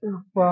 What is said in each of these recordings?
அப்பா.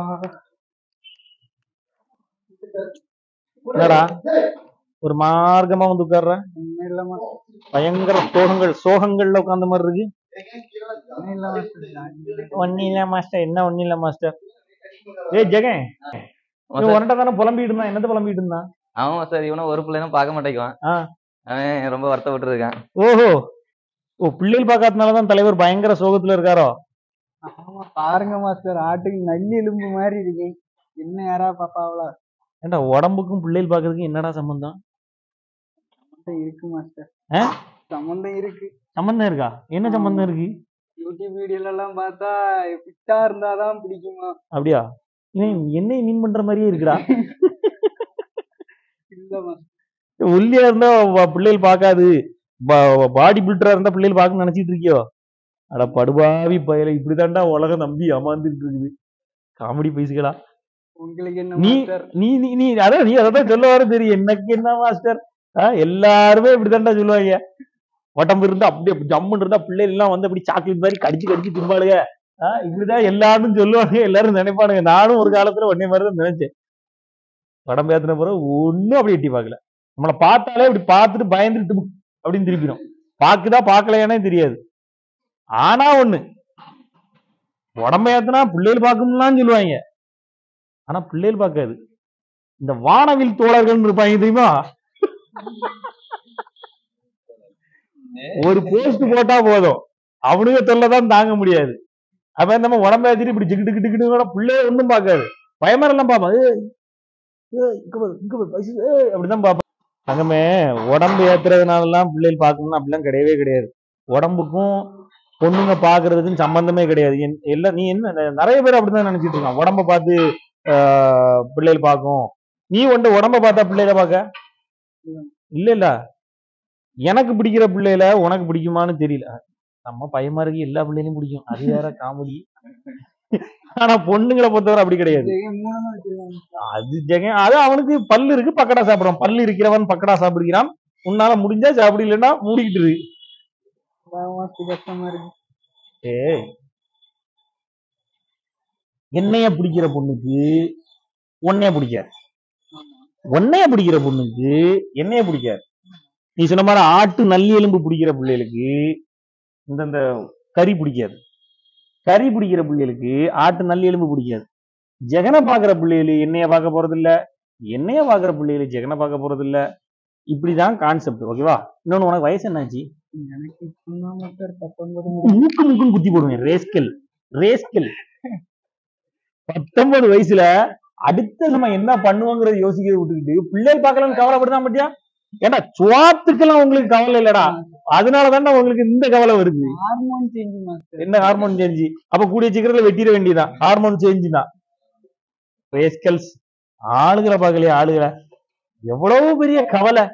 என்னடா ஒரு மார்க்கமா வந்து உட்கார்ற? ஒண்ணும் இல்ல மாஸ்டர். பயங்கர சோகங்கள்ல உட்கார்ந்த மாதிரி இருக்கு. ஒண்ணும் இல்ல மாஸ்டர். ஒன்னும் இல்ல மாஸ்டர். என்ன ஒன்னும் இல்ல மாஸ்டர்? ஏய் ஜெகன், இவன் உன்கிட்ட தானே புலம்பிட்டு இருந்தான். என்னது புலம்பிட்டு இருந்தான்? ஆமா சார், இவனும் ஒரு பிள்ளைனும் பார்க்க மாட்டேங்குவான். அவன் ரொம்ப வருத்தப்பட்டு இருக்கான். ஓஹோ, ஓ பிள்ளைகள் பார்க்காதனாலதான் தலைவர் பயங்கர சோகத்துல இருக்காரோ? ஆமா பாருங்க மாஸ்டர், ஆட்டுக்கு நல்லி எலும்பு மாதிரி இருக்கு. என்ன யாரா பாப்பாவளா? ஏண்டா உடம்புக்கும் பிள்ளைகள் பார்க்கறதுக்கும் என்னடா சம்பந்தம்? இருக்கு மாஸ்டர். சம்பந்தம் இருக்கு. சம்பந்தம் இருக்கா? என்ன சம்பந்தம் இருக்கு? யூடியூப் வீடியோல எல்லாம் பார்த்தா ஃபிட்டா இருந்தாதான் பிடிக்குமா? அப்படியா? என்னை மீன் பண்ற மாதிரியே இருக்குடா. இல்ல மாஸ்டர், ஒல்லியா இருந்தா பிள்ளைகள் பார்க்காது, பாடி பில்டரா இருந்தா பிள்ளைகள் பார்க்க நினைச்சிட்டு இருக்கியோ? அட படுபாவி பயல, இப்படிதான்டா உலகம் நம்பி ஏமாந்துட்டு இருக்குது. காமெடி பைசுகளா உங்களுக்கு என்ன நீ? மாஸ்டர்? நீ நீ நீ அதான் நீ அதான் சொல்ல வர தெரியும். எனக்கு என்ன மாஸ்டர், எல்லாருமே இப்படிதான்டா சொல்லுவாங்க. உடம்பு இருந்தா அப்படியே ஜம்முன்னு இருந்தா பிள்ளைகள் எல்லாம் வந்து அப்படி சாக்லேட் மாதிரி கடிச்சு கடிச்சு திம்பாளுங்க. இப்படிதான் எல்லாரும் சொல்லுவாங்க, எல்லாரும் நினைப்பானுங்க. நானும் ஒரு காலத்துல ஒன்னே மாதிரிதான் நினைச்சேன். உடம்பு ஏத்தின பிறகு ஒன்னும் அப்படி எட்டி பார்க்கல. நம்மளை பார்த்தாலே இப்படி பார்த்துட்டு பயந்துட்டு அப்படின்னு திருப்பிடும். பாக்குதா பாக்கலையானே தெரியாது. ஆனா ஒண்ணு, உடம்ப ஏத்தனா பிள்ளைகள் பார்க்கும்லாம் சொல்லுவாங்க. ஆனா பிள்ளைகள் பார்க்காது. இந்த வானவில் தோழர்கள் இருப்பாங்க தெரியுமா? ஒரு போஸ்ட் போட்டா போதும், அவனுக்கு தொல்லைதான் தாங்க முடியாது. அப்ப நம்ம உடம்ப ஏத்திட்டு இப்படி ஜிக்கிட்டு கிட்டு கூட பிள்ளைய ஒண்ணும் பார்க்காது. பயமரெல்லாம் பாப்பான், அப்படிதான் பாப்பான். தங்கமே, உடம்பு ஏத்துறதுனாலலாம் பிள்ளைகள் பார்க்கணும்னு அப்படிலாம் கிடையவே கிடையாது. உடம்புக்கும் பொண்ணுங்க பாக்குறதுக்கும் சம்பந்தமே கிடையாது. எல்லாம் நீ என்ன, நிறைய பேர் அப்படிதான் நினைச்சிட்டு இருக்கான். உடம்ப பார்த்து பிள்ளைகள் பார்க்கும். நீ உடம்ப பார்த்தா பிள்ளைகளை பார்க்க இல்ல இல்ல. எனக்கு பிடிக்கிற பிள்ளைல உனக்கு பிடிக்குமான்னு தெரியல. நம்ம பயமா இருக்கு, எல்லா பிள்ளைகளும் பிடிக்கும், அது வேற காமெடி. ஆனா பொண்ணுங்களை பொறுத்தவரை அப்படி கிடையாது. அது ஜெகன், அது அவனுக்கு பல்லு இருக்கு, பக்கடா சாப்பிடுறான். பல்லு இருக்கிறவன் பக்கடா சாப்பிடுகிறான். உன்னால முடிஞ்சா சாப்பிடு, இல்லைன்னா மூடிக்கிட்டு இருக்கு. ஏய், என்னைய பிடிக்கிற பொண்ணுக்கு ஒன்னைய பிடிக்காது, ஒன்னைய பிடிக்கிற பொண்ணுக்கு என்னைய பிடிக்காது. நீ சொன்ன மாதிரி ஆட்டு நல்லி எலும்பு பிடிக்கிற பிள்ளைகளுக்கு இந்த கறி பிடிக்காது. கறி பிடிக்கிற பிள்ளைகளுக்கு ஆட்டு நல்லி எலும்பு பிடிக்காது. ஜெகனை பாக்குற பிள்ளைகளு என்னைய பார்க்க போறது இல்ல, என்னைய பாக்குற பிள்ளைகளு ஜெகனை பார்க்க போறது இல்ல. இப்படிதான் கான்செப்ட். ஓகேவா? இன்னொன்னு, உனக்கு வயசு என்னாச்சு? மூக்கு மூக்குன்னு குத்தி போடுவேன். Rascal rascal. 19 வயசுல அடுத்த நம்ம என்ன பண்ணுவோங்கிறத யோசிக்கிறத விட்டுக்கிட்டு பிள்ளைகள் பார்க்கலாம்னு கவலைப்படுதான் பத்தியா? ஏன்னா சுவாத்துக்கெல்லாம் உங்களுக்கு கவலை இல்லடா, அதனாலதான் உங்களுக்கு இந்த கவலை வருது. என்ன ஹார்மோன் சேஞ்சு? அப்ப கூடிய சீக்கிரத்துல வெட்டிட வேண்டியதான். ஹார்மோன் சேஞ்சு தான். ரேஸ்கல்ஸ். ஆளுகளை பார்க்கலையா? ஆளுகளை எவ்வளவு பெரிய கவலை.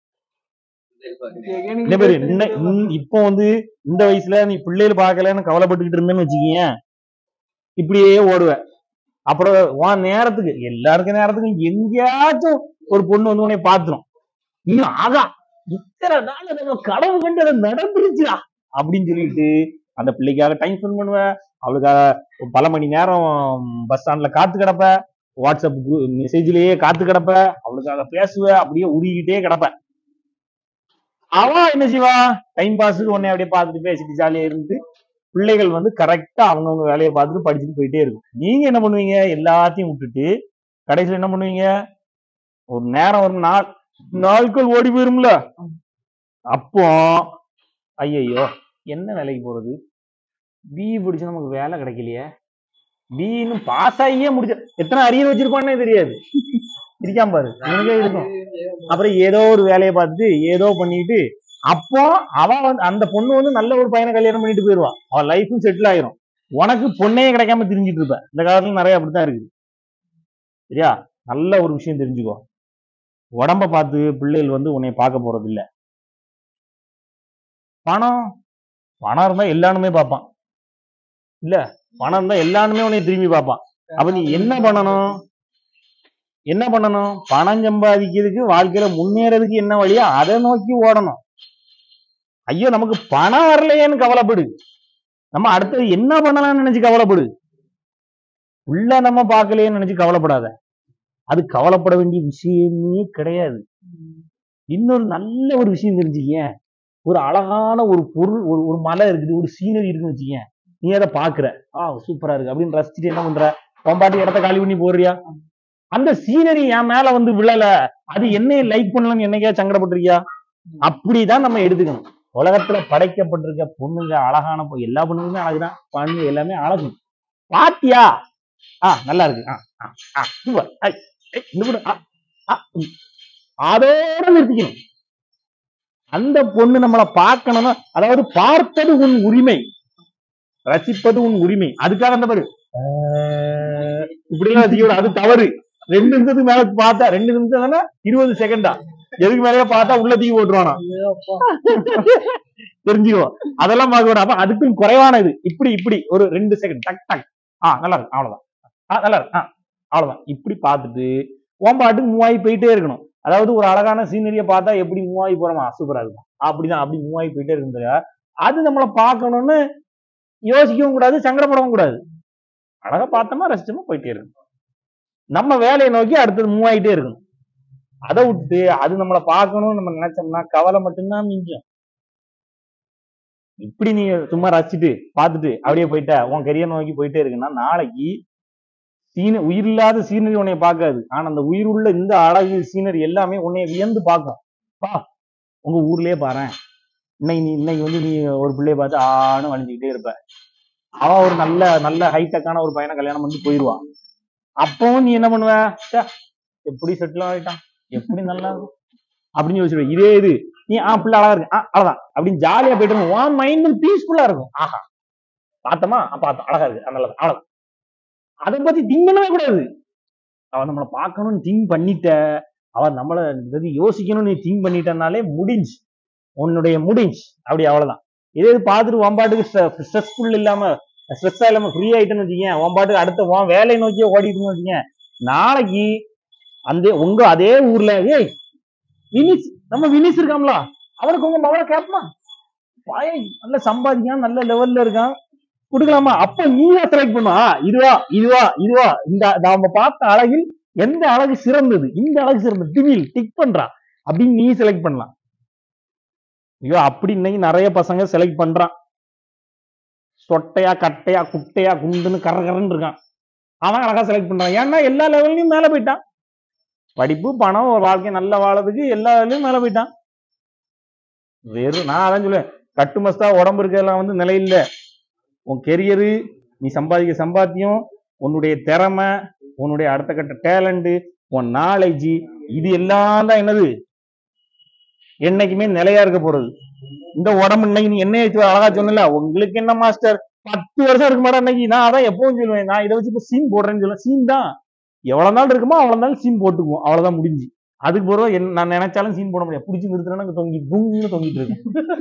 இப்போ இந்த வயசுல நீ பிள்ளைகள் பார்க்கலன்னு கவலைப்பட்டுக்கிட்டு இருந்தேன்னு வச்சுக்கீங்க, இப்படியே ஓடுவ. அப்புறம் உன் நேரத்துக்கு, எல்லாருக்கும் நேரத்துக்கும் எங்கேயாச்சும் ஒரு பொண்ணு உன்னை பாத்துரும். இன்னும் ஆகா, இத்தனை நாள் நம்ம கடவுள் கண்டு அதை நடந்துருச்சுடா அப்படின்னு சொல்லிட்டு அந்த பிள்ளைக்காக டைம் ஸ்பெண்ட் பண்ணுவ. அவளுக்காக பல மணி நேரம் பஸ் ஸ்டாண்ட்ல காத்து கிடப்ப, வாட்ஸ்அப் மெசேஜ்லயே காத்து கிடப்ப, அவளுக்காக பேசுவ, அப்படியே உருகிட்டே கிடப்ப. அவன் என்ன செய்வா? டைம் பாஸுக்கு உன்னை அப்படியே பார்த்துட்டு பேசிட்டு ஜாலியா இருந்து பிள்ளைகள் கரெக்டா அவங்கவுங்க வேலையை பார்த்துட்டு படிச்சுட்டு போயிட்டே இருக்கும். நீங்க என்ன பண்ணுவீங்க? எல்லாத்தையும் விட்டுட்டு கடைசியில் என்ன பண்ணுவீங்க? ஒரு நேரம், ஒரு நாட்கள் ஓடி போயிரும்ல. அப்போ ஐயோ என்ன வேலைக்கு போறது, பிஇ படிச்சு நமக்கு வேலை கிடைக்கலையே, பிஇன்னு பாஸ் ஆகியே முடிச்ச, எத்தனை அரியர் வச்சிருப்பான்னே தெரியாது, இருக்காம பாரு, எனக்கே இருக்கும். அப்புறம் ஏதோ ஒரு வேலையை பார்த்துட்டு ஏதோ பண்ணிட்டு, அப்போ அவன் அந்த பொண்ணு நல்ல ஒரு பையனை கல்யாணம் பண்ணிட்டு போயிடுவான். அவன் லைஃபும் செட்டில் ஆயிரும். உனக்கு பொண்ணையே கிடைக்காம தெரிஞ்சிட்டு இருப்ப. இந்த காலத்துல நிறைய அப்படித்தான் இருக்குது. சரியா? நல்ல ஒரு விஷயம் தெரிஞ்சுக்கோ, உடம்ப பார்த்து பிள்ளைகள் உன்னை பார்க்க போறது இல்ல. பணம் இருந்தா எல்லாருமே பார்ப்பான். இல்ல, பணம் இருந்தா எல்லாருமே உன்னை திரும்பி பார்ப்பான். அப்ப நீ என்ன பண்ணணும்? பணம் சம்பாதிக்கிறதுக்கு, வாழ்க்கையில முன்னேறதுக்கு என்ன வழியா அதை நோக்கி ஓடணும். ஐயோ நமக்கு பணம் வரலையேன்னு கவலைப்படு, நம்ம அடுத்தது என்ன பண்ணலாம்னு நினைச்சு கவலைப்படு. உள்ள நம்ம பார்க்கலையேன்னு நினைச்சு கவலைப்படாத. அது கவலைப்பட வேண்டிய விஷயமே கிடையாது. இன்னொரு நல்ல ஒரு விஷயம் தெரிஞ்சுக்கேன். ஒரு அழகான ஒரு பொருள், ஒரு மலை இருக்குது, ஒரு சீனரி இருக்குன்னு வச்சுக்கேன். நீ அதை பாக்குற, சூப்பரா இருக்கு அப்படின்னு ரசிச்சுட்டு என்ன பண்ற, பாட்டி இடத்த காலி பண்ணி போறியா? அந்த சீனரி என் மேல வந்து விழல, அது என்னைய லைக் பண்ணலன்னு என்னைக்கா சங்கடப்பட்டிருக்கியா? அப்படிதான் நம்ம எடுத்துக்கணும். உலகத்துல படைக்கப்பட்டிருக்க பொண்ணுங்க அழகான எல்லா பொண்ணுங்களுமே அழகுதான், பண்ணு எல்லாமே அழகு. பாத்தியா? நல்லா இருக்கு. சூப்பர். அதோட நிறுத்திக்கணும். அந்த பொண்ணு நம்மளை பார்க்கணும்னா, அதாவது பார்ப்பது உன் உரிமை, ரசிப்பது உன் உரிமை. அதுக்காக அந்த மாதிரி இப்படிலாம் அது தவறு. 2 நிமிஷத்துக்கு மேல பார்த்தா, 2 நிமிஷம் தானே 20 செகண்டா, எதுக்கு மேலே பார்த்தா உள்ள தீ போட்டுருவானா தெரிஞ்சுக்கோ. அதெல்லாம் பார்க்க வேண்டாம். அப்ப அதுக்கும் குறைவான இது இப்படி ஒரு 2 செகண்ட் டக் டக் நல்லா இருக்கு, அவ்வளவுதான். நல்லா இருக்கு, அவ்வளவுதான். இப்படி பார்த்துட்டு ஓம்பாட்டுக்கு மூவாயி போயிட்டே இருக்கணும். அதாவது ஒரு அழகான சீனரியை பார்த்தா எப்படி மூவாயி போறோமா, சூப்பரா இருக்கும், அப்படிதான் அப்படி மூவாயி போயிட்டே இருக்கும். அது நம்மளை பார்க்கணும்னு யோசிக்கவும் கூடாது, சங்கடப்படவும் கூடாது. அழகா பார்த்தோமா ரசிச்சோமா போயிட்டே இருக்கணும். நம்ம வேலையை நோக்கி அடுத்தது மூவாயிட்டே இருக்கணும். அதை விட்டுட்டு அது நம்மளை பார்க்கணும்னு நம்ம நினைச்சோம்னா கவலை மட்டும்தான் மிஞ்சும். இப்படி நீ சும்மா ரசிச்சுட்டு பார்த்துட்டு அப்படியே போயிட்ட உன் கெரியர் நோக்கி போயிட்டே இருக்குன்னா, நாளைக்கு உயிர் இல்லாத சீனரி உன்னைய பார்க்காது. ஆனா அந்த உயிர் உள்ள இந்த அழகு சீனரி எல்லாமே உன்னைய வியந்து பார்க்கும். உங்க ஊர்லயே பாரு, இன்னைக்கு வந்து நீ ஒரு பிள்ளைய பார்த்து ஆணும் வளைஞ்சுக்கிட்டே இருப்ப. அவன் ஒரு நல்ல நல்ல ஹைடெக்கான ஒரு பையனை கல்யாணம் பண்ணி போயிடுவான். அப்பவும் நீ என்ன பண்ணுவ, எப்படி செட்டில் ஆகிட்டான், எப்படி நல்லா இருக்கும் அப்படின்னு யோசிச்சுடுவ. இதே இது நீ பிள்ளை அழகா இருக்கு, அழகான் அப்படின்னு ஜாலியா போயிட்டு உன் மைண்டும் பீஸ்ஃபுல்லா இருக்கும். பார்த்தோமா, பார்த்தோம், அழகா இருக்கு, நல்லது, அவ்வளவு. அதை பத்தி திங்க் பண்ணவே கூடாது. அவன் நம்மளை பார்க்கணும்னு திங்க் பண்ணிட்ட, அவன் நம்மளை யோசிக்கணும்னு நீ திங்க் பண்ணிட்டனாலே முடிஞ்சு, உன்னுடைய முடிஞ்சு, அப்படி அவ்வளவுதான். இதே பார்த்துட்டு ஒம்பாட்டுக்கு ஸ்ட்ரெஸ்ஃபுல் இல்லாம, ஸ்ட்ரெஸ்ஸா இல்லாம ஃப்ரீ ஆயிட்டேன்னு வச்சுக்கேன், ஒம்பாட்டுக்கு அடுத்த உன் வேலையை நோக்கியே ஓடிட்டுன்னு வச்சுக்கேன், நாளைக்கு அந்த உங்க அதே ஊர்ல வினிஸ், நம்ம வினிஸ் இருக்காம்ல, அவனுக்கு உங்க மவளை கேட்பமா, நல்ல சம்பாதிக்கான், நல்ல லெவல்ல இருக்கான், கொடுக்கலாமா? அப்ப நீயா செலக்ட் பண்ணுவா, இதுவா இந்த நாம பார்த்த அழகில் எந்த அழகு சிறந்தது, இந்த அழகு சிறந்தது, டிக் பண்றா அப்படின்னு நீ செலக்ட் பண்ணலாம். ஐயோ அப்படி இன்னைக்கு நிறைய பசங்க செலக்ட் பண்றான். சொட்டையா கட்டையா குட்டையா குண்டுன்னு கரன்னு இருக்கான், அவன் அழகா செலக்ட் பண்றான். ஏன்னா எல்லா லெவல்லையும் மேல போயிட்டான். படிப்பு, பணம், ஒரு வாழ்க்கை நல்லா வாழறதுக்கு எல்லா லெவல்லையும் மேல போயிட்டான். வெறும் நான் அதான் சொல்லுவேன், கட்டு மஸ்தா உடம்பு இருக்கலாம் வந்து நிலையில்லை. உன் கெரியரு, நீ சம்பாதிக்க சம்பாத்தியம், உன்னுடைய திறமை, உன்னுடைய அடுத்த கட்ட டேலண்ட், உன் நாலேஜ், இது எல்லாம் தான் என்னது என்னைக்குமே நிலையா இருக்க போறது. இந்த உடம்பு இன்னைக்கு நீ என்ன அழகா சொன்னல, உங்களுக்கு என்ன மாஸ்டர் 10 வருஷம் இருக்க மாட்டா இன்னைக்கு. நான் அதான் எப்பவும் சொல்லுவேன், நான் இதை வச்சு இப்ப சீன் போடுறேன்னு சொல்லுவேன். சீன் தான் எவ்வளவு நாள் இருக்குமோ அவ்வளவு நாள் சீன் போட்டுக்குவோம், அவ்வளவுதான் முடிஞ்சு. அதுக்கு பிறகு நான் நினைச்சாலும் சீன் போட முடியாது, பிடிச்சி நிறுத்துறேன்னா தொங்கிட்டு இருக்கும்.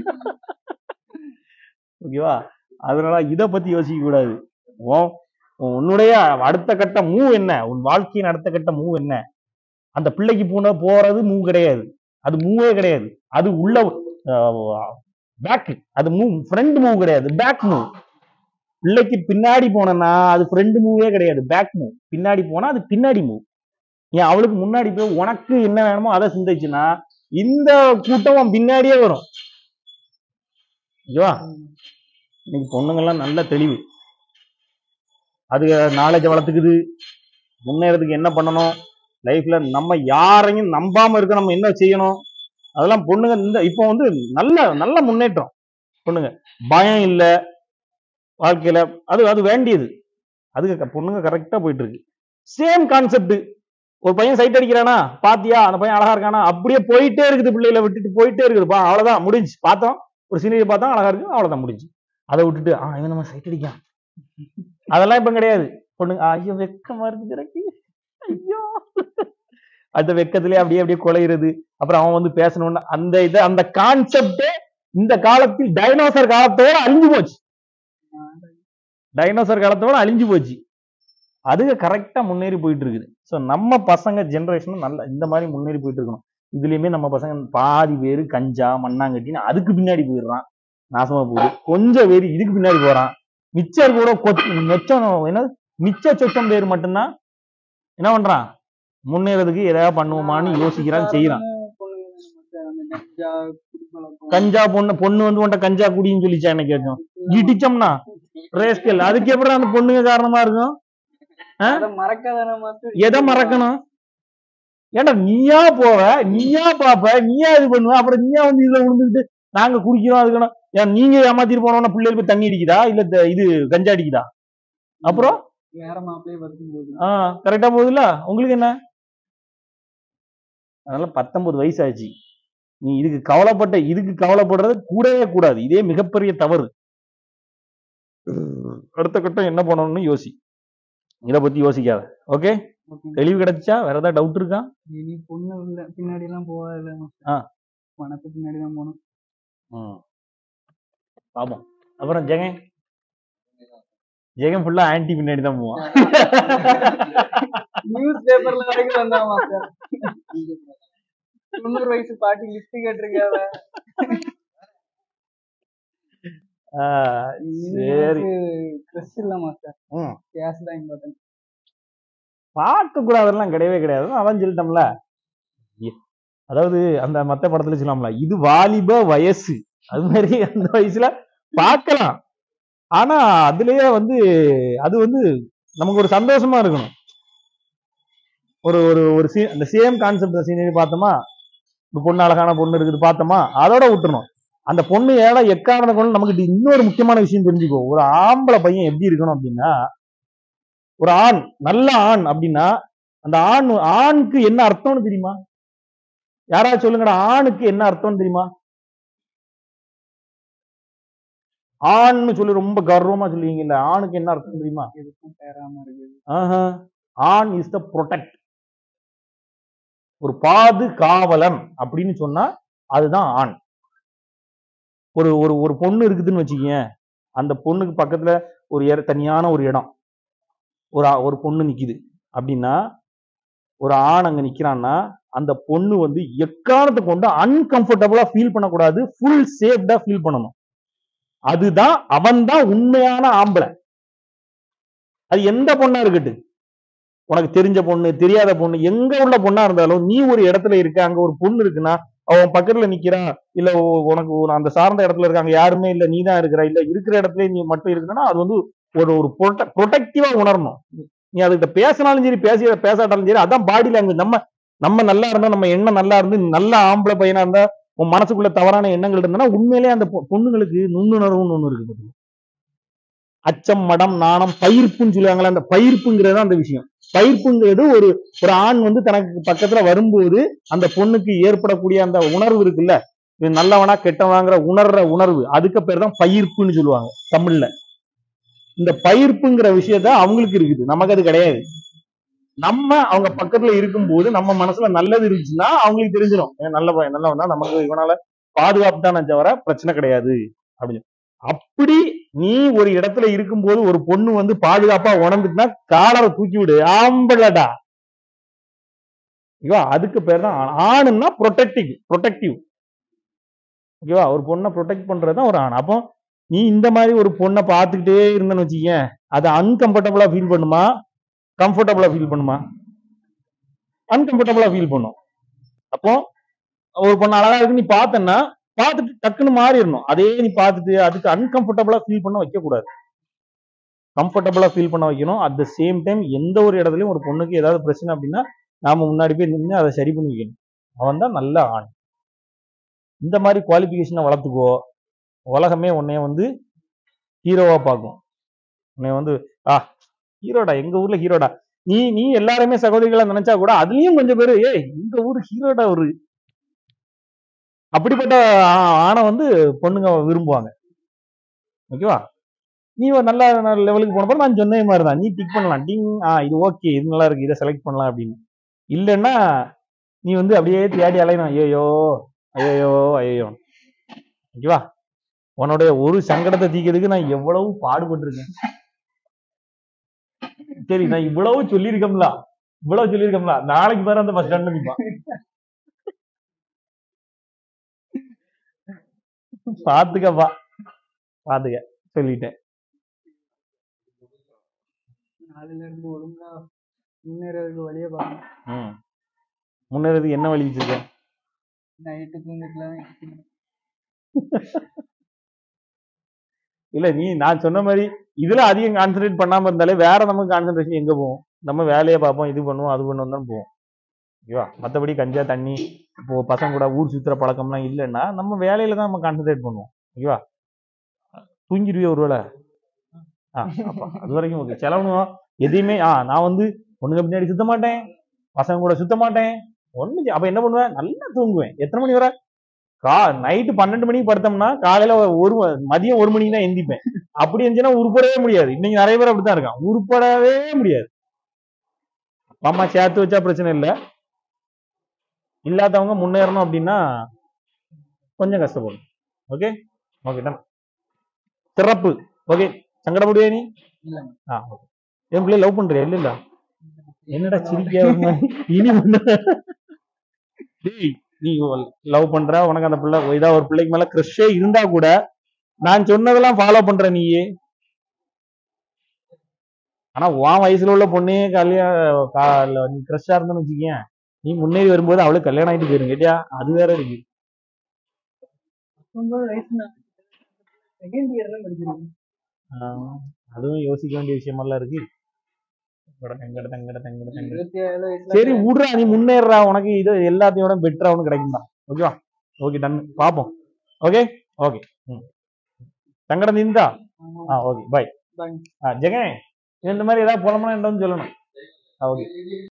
ஓகேவா? அதனால இதை பத்தி யோசிக்க கூடாது. உன்னுடைய அடுத்த கட்ட மூவ் என்ன, உன் வாழ்க்கையின் அடுத்த கட்ட மூவ் என்ன. அந்த பிள்ளைக்கு போறது மூவ் கிடையாது, அது மூவே கிடையாது. அது உள்ள பேக், அது மூவ், ஃப்ரண்ட் மூவ் கிடையாது, பேக் மூவ். பிள்ளைக்கு பின்னாடி போனா அது ஃப்ரண்ட் மூவே கிடையாது, பேக் மூவ். பின்னாடி போனா அது பின்னாடி மூவ். ஏன் அவளுக்கு முன்னாடி போய் உனக்கு என்ன வேணுமோ அதை சிந்திச்சுன்னா இந்த கூட்டம் பின்னாடியே வரும். ஓகேவா? இன்னைக்கு பொண்ணுங்கெல்லாம் நல்ல தெளிவு, அது நாலேஜ் வளர்த்துக்குது. முன்னேறதுக்கு என்ன பண்ணணும் லைஃப்ல, நம்ம யாரையும் நம்பாம இருக்க நம்ம என்ன செய்யணும், அதெல்லாம் பொண்ணுங்க இந்த இப்போ வந்து நல்ல நல்ல முன்னேற்றம். பொண்ணுங்க பயம் இல்லை வாழ்க்கையில, அது வேண்டியது. அதுக்கு பொண்ணுங்க கரெக்டா போயிட்டு இருக்கு. சேம் கான்செப்ட், ஒரு பையன் சைட் அடிக்கிறானா, பாத்தியா அந்த பையன் அழகா இருக்கானா, அப்படியே போயிட்டே இருக்குது, பிள்ளைகளை விட்டுட்டு போயிட்டே இருக்குதுப்பா, அவ்வளவுதான் முடிஞ்சு. பார்த்தோம் ஒரு சீனரி பார்த்தா அழகா இருக்கு, அவ்வளவுதான் முடிஞ்சு. அதை விட்டுட்டு இவன் நம்ம சைட் அடிக்கான், அதெல்லாம் இப்ப கிடையாது. பொண்ணுங்க ஐயோ வெக்கமா இருக்கு எனக்கு, ஐயோ அந்த வெக்கத்திலே அப்படியே குலையிறது. அப்புறம் அவன் வந்து பேசணும்னா அந்த கான்செப்டே இந்த காலத்தில் டைனோசர் காலத்தோட அழிஞ்சு போச்சு. டைனோசர் காலத்தோட அழிஞ்சு போச்சு. அதுக்கு கரெக்டா முன்னேறி போயிட்டு இருக்குது. ஸோ நம்ம பசங்க ஜென்ரேஷனும் நல்ல இந்த மாதிரி முன்னேறி போயிட்டு இருக்கணும். இதுலயுமே நம்ம பசங்க பாதி பேரு கஞ்சா மண்ணாங்கட்டின்னு அதுக்கு பின்னாடி போயிடுறான், நாசமா போகுது. கொஞ்சம் பேரு இதுக்கு பின்னாடி போறான். மிச்சர் கூட மிச்சம் என்ன மிச்ச சொச்சம் பேர் மட்டும்தான் என்ன பண்றான், முன்னேறதுக்கு எதாவது பண்ணுவோமான்னு யோசிக்கிறான், செய்யறான். கஞ்சா பொண்ணு வந்து உன்ட்ட கஞ்சா குடின்னு சொல்லிச்சா என்ன கேட்கும், இடிச்சோம்னா ரேஸ்கல். அதுக்கு எப்படி அந்த பொண்ணுங்க காரணமா இருக்கும்? எதை மறக்கணும்? ஏன்டா நீயா போவ, நீயா பாப்ப, நீயா இது பண்ணுவ, அப்புறம் நீயா வந்து இதுல விழுந்துக்கிட்டு நாங்க குடிக்கிறோம் அதுக்கணும். ஏன் நீங்க ஏமாத்திட்டு போனோம்னா பிள்ளைகள் போய் தண்ணி அடிக்குதா இல்ல இது கஞ்சா அடிக்குதா? அப்புறம் கரெக்டா போகுதுல்ல. உங்களுக்கு என்ன? அதனால 19 வயசு ஆச்சு, நீ இதுக்கு கவலைப்படுறது கூடவே கூடாது. இதே மிகப்பெரிய தவறு. அடுத்த கட்டம் என்ன பண்ணணும்னு யோசி, இத பத்தி யோசிக்காத. ஓகே, தெளிவு கிடைச்சா? வேற ஏதாவது டவுட் இருக்கா? இனி பொண்ணு இல்ல பின்னாடி எல்லாம் போகாது, பணத்துக்கு பின்னாடி தான் போகணும். பாப்போம். அப்புறம் ஜெகன் ஃபுல்லா ஆன்டி பின்னாடி தான் போவான். நியூஸ் பேப்பர்ல வரைக்கும் வந்தான் மாஸ்டர். 90 வயசு பாட்டி லிஸ்ட் கேட்டிருக்காவ. சரி, கிரஷ் இல்ல மாஸ்டர், கேஸ் தான் இம்பார்ட்டன்ட். பார்க்க கூடாதெல்லாம் கிடையவே கிடையாது. அதான் சொல்லிட்டோம்ல, அதாவது அந்த மத்த படத்துல சொல்லலாம்ல, இது வாலிப வயசு. அது மாதிரி அந்த வயசுல பார்க்கலாம். ஆனா அதுலயே வந்து அது வந்து நமக்கு ஒரு சந்தோஷமா இருக்கணும். ஒரு ஒரு ஒரு அந்த சேம் கான்செப்ட் சீனரி பார்த்தோமா, இந்த பொண்ணு அழகான பொண்ணு இருக்குது பார்த்தோமா, அதோட விட்டுணும். அந்த பொண்ணு ஏடா எக்காரண கொண்டு நமக்கு இன்னொரு முக்கியமான விஷயம் தெரிஞ்சுக்கோ. ஒரு ஆம்பளை பையன் எப்படி இருக்கணும் அப்படின்னா, ஒரு ஆண் நல்ல ஆண் அப்படின்னா, அந்த ஆணுக்கு என்ன அர்த்தம்னு தெரியுமா? யாராவது சொல்லுங்கடா, ஆணுக்கு என்ன அர்த்தம்னு தெரியுமா? ஆண்னு சொல்லி ரொம்ப கர்வமா சொல்லுவீங்கல்ல, ஆணுக்கு என்ன அர்த்தம் தெரியுமா? ஆண் இஸ் த ப்ரொடெக்ட், ஒரு பாதுகாவலன் அப்படின்னு சொன்னா அதுதான் ஆண். ஒரு ஒரு ஒரு பொண்ணு இருக்குதுன்னு வச்சுக்கீங்க, அந்த பொண்ணுக்கு பக்கத்துல ஒரு தனியான ஒரு இடம், ஒரு பொண்ணு நிக்குது அப்படின்னா, ஒரு ஆண் அங்க நிக்கிறான்னா, அந்த பொண்ணு வந்து எக்காரணத்தை கொண்டு அன்கம்ஃபர்டபுளா ஃபீல் பண்ணக்கூடாது, ஃபுல் சேஃப்டா ஃபீல் பண்ணணும். அதுதான் அவன் தான் உண்மையான ஆம்பளை. அது எந்த பொண்ணா இருக்கட்டும், உனக்கு தெரிஞ்ச பொண்ணு தெரியாத பொண்ணு எங்க உள்ள பொண்ணா இருந்தாலும், நீ ஒரு இடத்துல இருக்க, அங்க ஒரு பொண்ணு இருக்குன்னா, அவன் பக்கத்துல நிக்கிறான், இல்ல உனக்கு அந்த சார்ந்த இடத்துல இருக்காங்க யாருமே இல்ல, நீ தான் இருக்கிற, இல்ல இருக்கிற இடத்துல நீ மட்டும் இருக்குன்னா, அது வந்து ஒரு ஒரு ப்ரொடெக்டிவா உணரணும். நீ அதுகிட்ட பேசினாலும் சரி பேசாட்டாலும் சரி, அதான் பாடி லாங்குவேஜ். நம்ம நல்லா இருந்தா, நம்ம எண்ணம் நல்லா இருந்து நல்ல ஆம்பளை பையனா இருந்தா, உன் மனசுக்குள்ள தவறான எண்ணங்கள் இருந்ததுன்னா, உண்மையிலேயே அந்த பொண்ணுங்களுக்கு நுண்ணுணர்வுன்னு ஒண்ணு இருக்கு. அச்சம், மடம், நாணம், பயிர்ப்புன்னு சொல்லுவாங்களா, அந்த பயிர்ப்புங்கிறது அந்த விஷயம். பயிர்ப்புங்கிறது ஒரு ஒரு ஆண் வந்து தனக்கு பக்கத்துல வரும்போது அந்த பொண்ணுக்கு ஏற்படக்கூடிய அந்த உணர்வு இருக்குல்ல, இது நல்லவனா கெட்டவனாங்கிற உணர்வு, அதுக்கு பேர் தான் பயிர்ப்புன்னு சொல்லுவாங்க தமிழ்ல. இந்த பயிர்ப்புங்கிற விஷயத்த அவங்களுக்கு இருக்குது, நமக்கு அது கிடையாது. நம்ம அவங்க பக்கத்துல இருக்கும்போது நம்ம மனசுல நல்லது இருந்துச்சுன்னா அவங்களுக்கு தெரிஞ்சிடும், நல்லவனா, நமக்கு இவனால பாதுகாப்பு தானே தவிர பிரச்சனை கிடையாது அப்படின்னு. அப்படி நீ ஒரு இடத்துல இருக்கும்போது ஒரு பொண்ணு வந்து பாதுகாப்பா உணர்ந்துட்டுனா காலரை தூக்கி விடு, ஆம்பளடா. ஓகேவா? அதுக்கு பேர் தான் ஆணுன்னா ப்ரொடெக்டிவ். ஓகேவா? ஒரு பொண்ணை ப்ரொடெக்ட் பண்றதுதான் ஒரு ஆண். அப்போ நீ இந்த மாதிரி ஒரு பொண்ணை பார்த்துக்கிட்டே இருந்தன்னு வச்சுக்க, அது அன்கம்ஃபர்டபுளா ஃபீல் பண்ணுமா, கம்ஃபர்டபுளா ஃபீல் பண்ணுமா? அன்கம்ஃபர்டபுளா ஃபீல் பண்ணும். அப்போ ஒரு பொண்ணு அழகா இருக்கு நீ பார்த்தன்னா, பார்த்துட்டு டக்குன்னு மாறிடணும். அதே நீ பார்த்துட்டு அதுக்கு அன்கம்ஃபர்டபுளா ஃபீல் பண்ண வைக்க கூடாது, கம்ஃபர்டபுளா ஃபீல் பண்ண வைக்கணும். அட் த சேம் டைம் எந்த ஒரு இடத்துலயும் ஒரு பொண்ணுக்கு ஏதாவது பிரச்சனை அப்படின்னா நாம முன்னாடி போய் நின்று அதை சரி பண்ணி வைக்கணும். அவன் தான் நல்ல ஆண். இந்த மாதிரி குவாலிபிகேஷனை வளர்த்துக்கோ, உலகமே உன்னைய வந்து ஹீரோவா பார்க்கும். உன்னைய வந்து ஹீரோடா, எங்க ஊர்ல ஹீரோடா. நீ எல்லாருமே சகோதரிகளா நினைச்சா கூட அதுலயும் கொஞ்சம் பேரு எங்க ஊர் ஹீரோடா ஒரு அப்படிப்பட்ட ஆணை வந்து பொண்ணுங்க விரும்புவாங்க. ஓகேவா? நீ ஒரு நல்ல லெவலுக்கு போனப்ப நான் சொன்ன மாதிரி தான், நீ டிக் பண்ணலாம், டிங், இது ஓகே, இது நல்லா இருக்கு, இதை செலக்ட் பண்ணலாம் அப்படின்னு. இல்லைன்னா நீ வந்து அப்படியே தேடி அலையணும், ஐயோ. ஓகேவா? உன்னுடைய ஒரு சங்கடத்தை தீக்கிறதுக்கு நான் எவ்வளவு பாடுபட்டிருக்கேன். சரி, நான் இவ்வளவு சொல்லியிருக்கோம்ல, நாளைக்கு பேர் அந்த பஸ் ஸ்டாண்ட்ல நிப்பான், பாத்துக்க சொல்லிட்டேன். நாளையில இருந்து ஒழுங்கா முன்னேறதுக்கு வழியை பார்க்கணும். ம் முன்னேறதுக்கு என்ன வழி வச்சிருக்க? நைட்டு தூங்கத்துலாம் இருக்கணும். இல்ல நீ நான் சொன்ன மாதிரி இதுல அதிகம் கான்சென்ட்ரேட் பண்ணாம இருந்தாலே வேற நமக்கு கான்சென்ட்ரேஷன் எங்க போகும்? நம்ம வேலையை பார்ப்போம், இது பண்ணுவோம், அது பண்ணுவோம் தான் போவோம். ஓகேவா? மற்றபடி கஞ்சா தண்ணி இப்போ பசங்க கூட ஊர் சுத்துற பழக்கம்லாம் இல்லைன்னா நம்ம வேலையில தான் நம்ம கான்சென்ட்ரேட் பண்ணுவோம். ஓகேவா? தூங்கிடுவிய ஒருவேளை அப்ப அது வரைக்கும் ஓகே. செலவணும் எதையுமே நான் வந்து பொண்ணுங்க பின்னாடி சுத்த மாட்டேன், பசங்க கூட சுத்த மாட்டேன், ஒண்ணு அப்ப என்ன பண்ணுவேன்? நல்லா தூங்குவேன். எத்தனை மணி வரை? நைட்டு 12 மணிக்கு படுத்தோம்னா காலையில மதியம் 1 மணிக்கு தான் எந்திப்பேன். அப்படி இருந்துச்சுன்னா உருப்படவே முடியாது. இன்னைக்கு நிறைய பேர் அப்படித்தான் இருக்கான். உருப்படவே முடியாது. அப்பா அம்மா சேர்த்து வச்சா பிரச்சனை இல்லை, இல்லாதவங்க முன்னேறணும் அப்படின்னா கொஞ்சம் கஷ்டப்படும். Okay okay done. சிறப்பு. ஓகே சங்கடப்படுவே நீ? இல்ல ஓகே. என் பிள்ளை லவ் பண்றியா? இல்ல என்னடா சிரிக்க இனி டேய் நீ லவ் பண்ற, உனக்கு அந்த பிள்ளை ஏதாவது ஒரு பிள்ளைக்கு மேல கிரஷே இருந்தா கூட நான் சொன்னதெல்லாம் ஃபாலோ பண்ற நீயே. ஆனா உன் வயசுல உள்ள பொண்ணே கல்யாணம் நீ கிரஷா இருந்தன்னு வச்சுக்கேன், நீ முன்னேறி வரும்போது அவளுக்கு கல்யாணம் ஆயிட்டு போயிரும். கேட்டியா? அது வேற இருக்கு. 19 வயசு நான் செகண்ட் இயர் தான் படிச்சிருக்கேன். அதுவும் யோசிக்க வேண்டிய விஷயமெல்லாம் இருக்கு. இருபத்தி ஏழு வயசுல சரி விடுறா, நீ முன்னேறா, உனக்கு இது எல்லாத்தையோட பெட்டரா ஒன்று கிடைக்கும் தான். ஓகேவா? ஓகே டன், பாப்போம். Okay okay. சங்கடம் இருந்தா ஓகே பாய். பாய். ஜெகன் இந்த மாதிரி ஏதாவது புலம்புனா என்ன சொல்லணும். ஓகே.